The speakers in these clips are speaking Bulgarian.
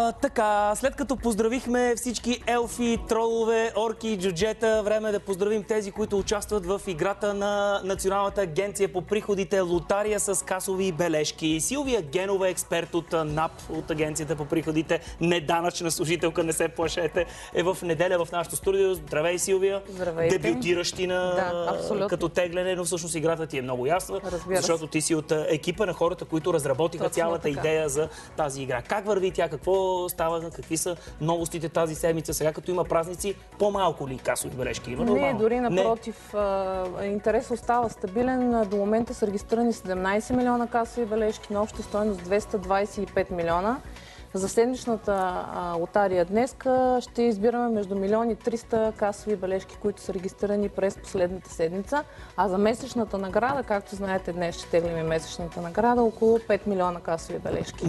Така, след като поздравихме всички елфи, тролове, орки, джуджета, време е да поздравим тези, които участват в играта на Националната агенция по приходите лотария с касови бележки. Силвия Генова, експерт от НАП, от Агенцията по приходите, неданъчна служителка, не се плашете, е в неделя в нашото студио. Здравей, Силвия! Здравейте! Дебютиращи като тегляне, но всъщност играта ти е много ясна, защото ти си от екипа на хората, които разработиха цялата идея за тази игра. Как върви тя? Какво става? Какви са новостите тази седмица? Сега като има празници, по-малко ли касови бележки има? Не, дори напротив. Интерес остава стабилен. До момента са регистрирани 17 милиона касови бележки на обща стойност 225 милиона. За седмичната лотария днес ще избираме между 1 300 касови бележки, които са регистрирани през последната седмица. А за месечната награда, както знаете, днес ще теглим месечната награда, около 5 милиона касови бележки.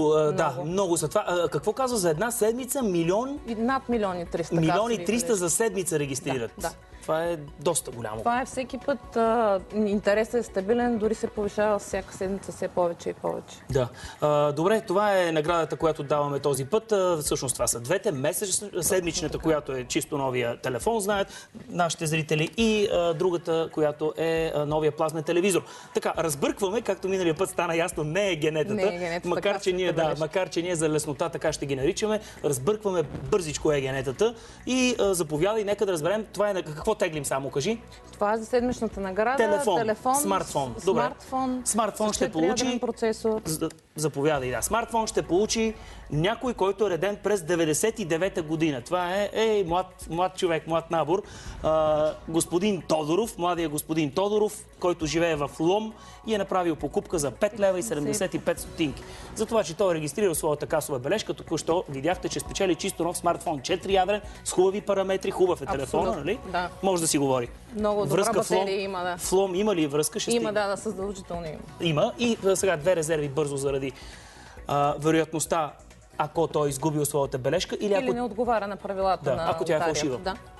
Много са това. Какво казва за една седмица? Милион? Над 1 300 касови Милион и 300 бележки. за седмица регистрират. Да. Това е доста голямо. Това е всеки път. Интересът е стабилен, дори се повишава всяка седмица все повече и повече. Да. Добре, това е наградата, която даваме този път. Всъщност това са двете. Седмичната, която е чисто новия телефон, знаят нашите зрители, и другата, която е новия плазмен телевизор. Така, разбъркваме, както миналия път стана ясно, не е генетата. Макар че ние за леснота така ще ги наричаме, разбъркваме бързичко е генетата и заповядай, нека да разберем това е на какво теглим, само кажи. Това е за седмичната награда. Телефон, смартфон. Добре. Смартфон ще получи процесор. Заповядай, да. Смартфон ще получи някой, който е роден през 99-та година. Това е млад човек, млад набор. Господин Тодоров, младия господин Тодоров, който живее в Лом и е направил покупка за 5 лева и 75 стотинки. За това, че той е регистрирал своята касова бележка, току-що видяхте, че спечели чисто нов смартфон. 4-ядрен, с хубави параметри, хубав е телефона, нали? Да. Може да си говори. Много добра батерия има, да. В Лом има ли връзка? Има, да, задължително има. Има. И сега две резерви бързо заради вероятността, ако той е изгубил своята бележка или ако не отговаря на правилата на ако тя е фалшива.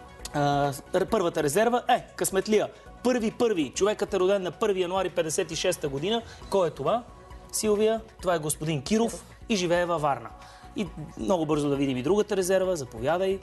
Първата резерва е късметлия. Първи. Човекът е роден на 1 януари 56-та година. Кой е това? Силвия. Това е господин Киров и живее във Варна. И много бързо да видим и другата резерва. Заповядай.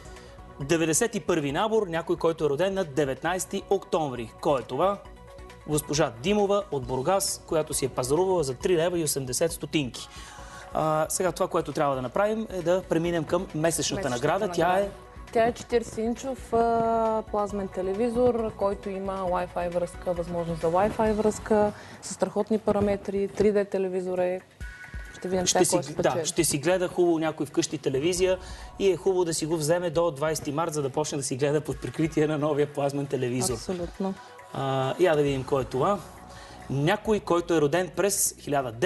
91-ви набор. Някой, който е роден на 19 октомври. Кой е това? Госпожа Димова от Бургас, която си е пазарувала за 3 лева и 80 стотинки. Сега това, което трябва да направим, е да преминем към месечната награда. Тя е 40-инчов плазмен телевизор, който има Wi-Fi връзка, възможност за Wi-Fi връзка, със страхотни параметри, 3D телевизор е. Ще видим ще си гледа хубаво някой вкъщи телевизия и е хубаво да си го вземе до 20 март, за да почне да си гледа под прикритие на новия плазмен телевизор. Абсолютно. Я да видим кой е това. Някой, който е роден през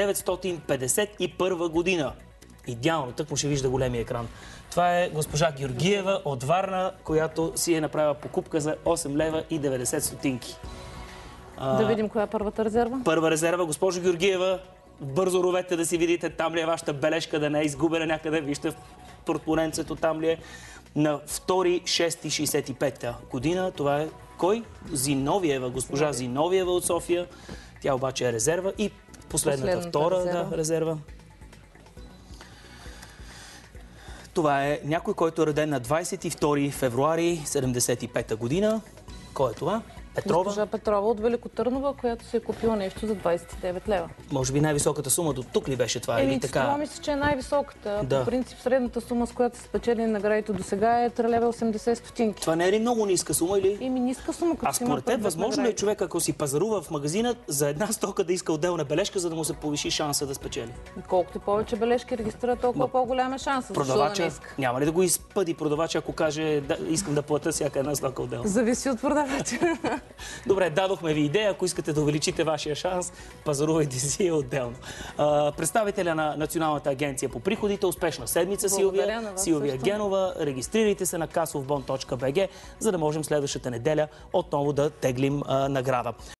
1951 година. Идеално, тък му ще вижда големия екран. Това е госпожа Георгиева от Варна, която си е направила покупка за 8 лева и 90 стотинки. Да видим коя е първата резерва. Първа резерва, госпожо Георгиева. Бързо ровете да си видите там ли е вашата бележка, да не е изгубена някъде. Вижте в портмоненцето там ли е. На 2.6.65 година. Това е кой? Зиновиева, госпожа Зиновиева от София. Тя обаче е резерва. И последната втора резерва. Това е някой, който е роден на 22 февруари 75 година. Кой е това? Петрова. Госпожа Петрова от Велико Търново, която си е купила нещо за 29 лева. Може би най-високата сума до тук ли беше това? Или така? Това мисля, че е най-високата. По принцип, средната сума, с която са спечели наградите до сега е 3 лева 80 стотинки. Това не е ли много ниска сума? Или? Ниска сума, като си има. Според теб, възможно ли е човек, ако си пазарува в магазина, за една стока да иска отделна бележка, за да му се повиши шанса да спечели? Колкото повече бележки регистрира, толкова по-голям е шанса. Продавача няма ли да го изпъди продавача, ако каже искам да платя всяка една стока отделно? Зависи от продавача. Добре, дадохме ви идея. Ако искате да увеличите вашия шанс, пазарувайте си отделно. Представителя на Националната агенция по приходите, успешна седмица, Силвия Генова. Регистрирайте се на kasovbon.bg, за да можем следващата неделя отново да теглим награда.